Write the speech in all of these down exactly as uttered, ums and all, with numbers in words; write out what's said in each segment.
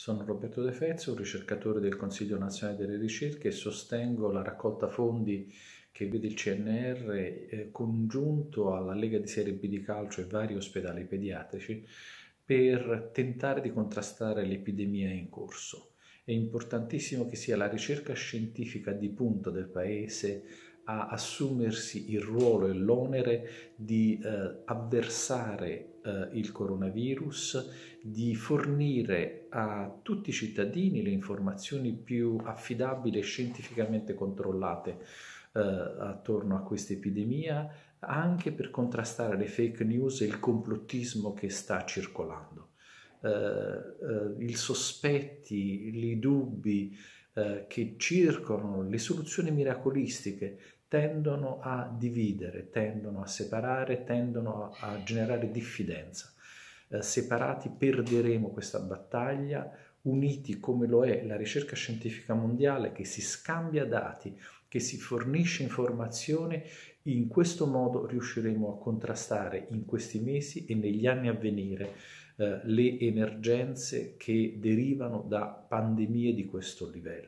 Sono Roberto De Fezio, un ricercatore del Consiglio Nazionale delle Ricerche e sostengo la raccolta fondi che vede il C N R eh, congiunto alla Lega di Serie B di Calcio e vari ospedali pediatrici per tentare di contrastare l'epidemia in corso. È importantissimo che sia la ricerca scientifica di punta del Paese a assumersi il ruolo e l'onere di eh, avversare eh, il coronavirus, di fornire a tutti i cittadini le informazioni più affidabili e scientificamente controllate eh, attorno a questa epidemia, anche per contrastare le fake news e il complottismo che sta circolando. Eh, eh, I sospetti, i dubbi eh, che circolano, le soluzioni miracolistiche tendono a dividere, tendono a separare, tendono a, a generare diffidenza. Eh, separati perderemo questa battaglia, uniti come lo è la ricerca scientifica mondiale che si scambia dati, che si fornisce informazione, in questo modo riusciremo a contrastare in questi mesi e negli anni a venire eh, le emergenze che derivano da pandemie di questo livello.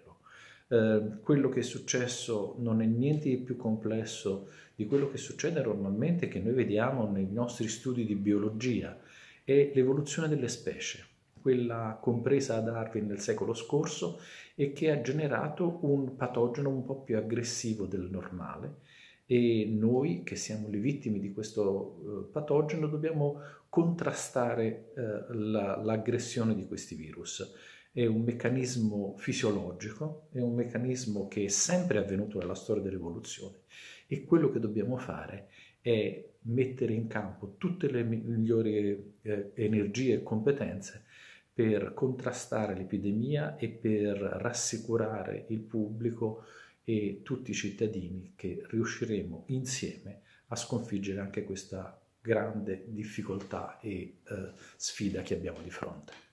Eh, quello che è successo non è niente di più complesso di quello che succede normalmente, che noi vediamo nei nostri studi di biologia, è l'evoluzione delle specie, quella compresa a Darwin nel secolo scorso e che ha generato un patogeno un po' più aggressivo del normale, e noi che siamo le vittime di questo eh, patogeno dobbiamo contrastare eh, l'aggressione la, di questi virus. È un meccanismo fisiologico, è un meccanismo che è sempre avvenuto nella storia dell'evoluzione, e quello che dobbiamo fare è mettere in campo tutte le migliori eh, energie e competenze per contrastare l'epidemia e per rassicurare il pubblico e tutti i cittadini che riusciremo insieme a sconfiggere anche questa grande difficoltà e eh, sfida che abbiamo di fronte.